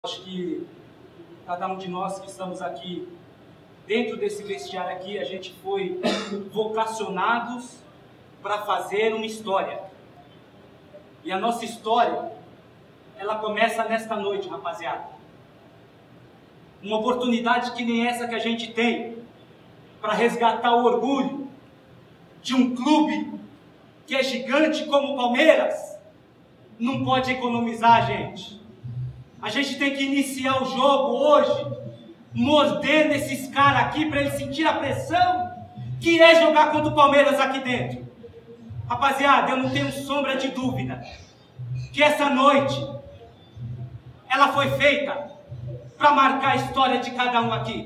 Acho que cada um de nós que estamos aqui, dentro desse vestiário aqui, a gente foi vocacionados para fazer uma história. E a nossa história, ela começa nesta noite, rapaziada. Uma oportunidade que nem essa que a gente tem para resgatar o orgulho de um clube que é gigante como o Palmeiras. Não pode economizar, gente. A gente tem que iniciar o jogo hoje, mordendo esses caras aqui para eles sentir a pressão que é jogar contra o Palmeiras aqui dentro. Rapaziada, eu não tenho sombra de dúvida que essa noite ela foi feita para marcar a história de cada um aqui.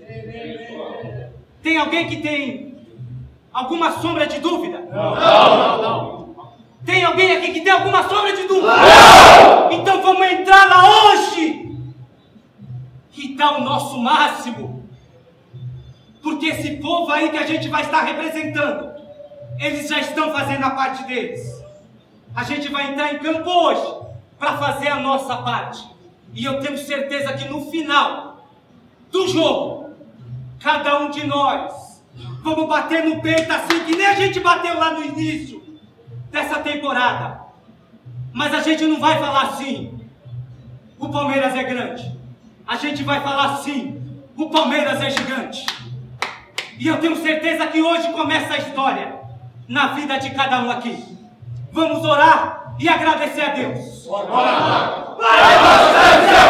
Tem alguém que tem alguma sombra de dúvida? Não. Tem alguém aqui que tem alguma sombra de dúvida? Não! Então vamos entrar lá hoje e dar o nosso máximo. Porque esse povo aí que a gente vai estar representando, eles já estão fazendo a parte deles. A gente vai entrar em campo hoje para fazer a nossa parte. E eu tenho certeza que no final do jogo, cada um de nós vamos bater no peito assim que nem a gente bateu lá no início dessa temporada. Mas a gente não vai falar assim, o Palmeiras é grande. A gente vai falar assim, o Palmeiras é gigante. E eu tenho certeza que hoje começa a história na vida de cada um aqui. Vamos orar e agradecer a Deus. Bora!